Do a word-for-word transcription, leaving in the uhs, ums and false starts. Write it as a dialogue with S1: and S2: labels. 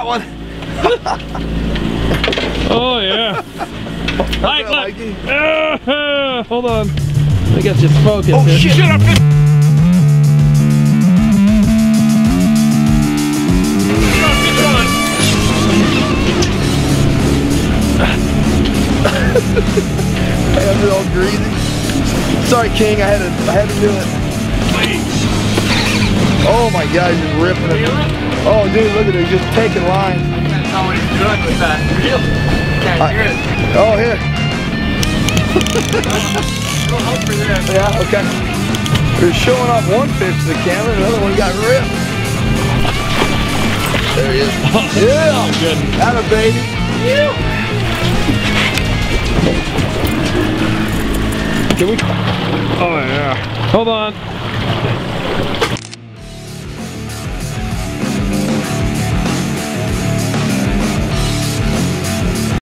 S1: that one.
S2: Oh yeah. Mike, look. Uh, hold on. I got you focused.
S1: Oh shit! Shut up! I'm all greasy. Sorry, King. I had to. I had to do it. Oh my God! He's just ripping it. Oh, dude, look at it. He's just taking line.
S3: That's not what he's doing with that reel. Can't hear it.
S1: Oh, here.
S3: We'll hope for this.
S1: Yeah. Okay. We're showing off one fish to the camera. Another one got ripped. There he is. Yeah.
S2: Good.
S1: Atta baby. Yeah. Can we?
S2: Oh yeah. Hold on.